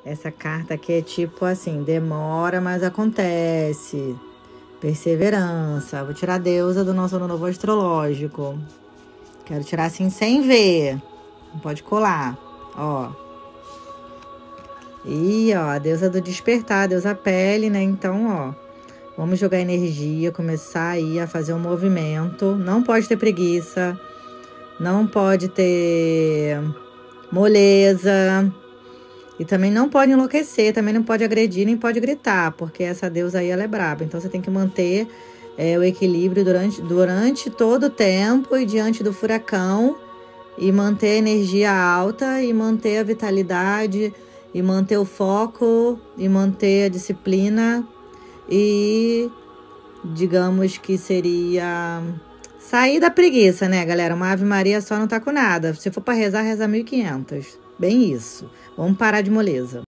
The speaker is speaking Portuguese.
Essa carta aqui é tipo assim, demora, mas acontece. Perseverança. Vou tirar a deusa do nosso ano novo astrológico. Quero tirar assim sem ver. Não pode colar. Ó. E ó, a deusa do despertar, a deusa pele, né? Então, ó. Vamos jogar energia, começar aí a fazer um movimento. Não pode ter preguiça. Não pode ter moleza. E também não pode enlouquecer, também não pode agredir, nem pode gritar, porque essa deusa aí, ela é braba. Então, você tem que manter o equilíbrio durante todo o tempo e diante do furacão. E manter a energia alta, e manter a vitalidade, e manter o foco, e manter a disciplina. E, digamos que seria sair da preguiça, né, galera? Uma Ave Maria só não tá com nada. Se for pra rezar, reza 1500. Bem isso. Vamos parar de moleza.